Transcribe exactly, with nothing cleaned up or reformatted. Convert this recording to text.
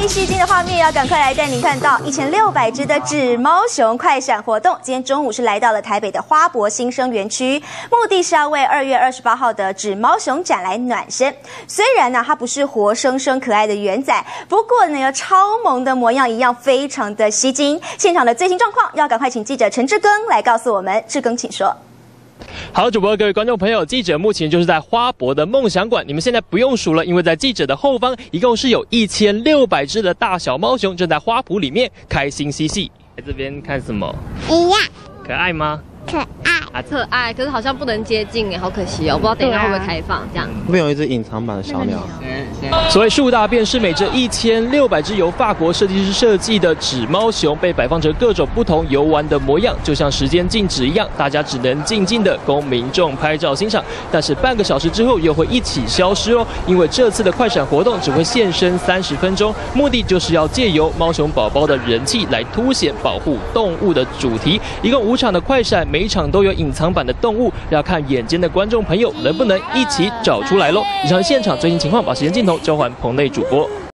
吸睛的画面，要赶快来带您看到一千六百只的纸猫熊快闪活动。今天中午是来到了台北的花博新生园区，目的是要为二月二十八号的纸猫熊展来暖身。虽然呢，它不是活生生可爱的圆仔，不过呢，有超萌的模样一样，非常的吸睛。现场的最新状况，要赶快请记者陈志庚来告诉我们。志庚，请说。 好，主播各位观众朋友，记者目前就是在花博的梦想馆，你们现在不用数了，因为在记者的后方，一共是有一千六百只的大小猫熊正在花圃里面开心嬉戏。在这边看什么？ 一样， 可爱吗？ 可爱。 啊，可爱，可是好像不能接近哎，好可惜哦，不知道等一下会不会开放这样。 这边有一只隐藏版的小鸟。 所谓树大便是美，这一千六百只由法国设计师设计的纸猫熊被摆放成各种不同游玩的模样，就像时间静止一样，大家只能静静的供民众拍照欣赏。但是半个小时之后又会一起消失哦，因为这次的快闪活动只会现身三十分钟，目的就是要借由猫熊宝宝的人气来凸显保护动物的主题。一共五场的快闪，每一场都有隐藏版的动物，要看眼尖的观众朋友能不能一起找出来喽。以上现场最新情况，把时间镜头交还棚内主播。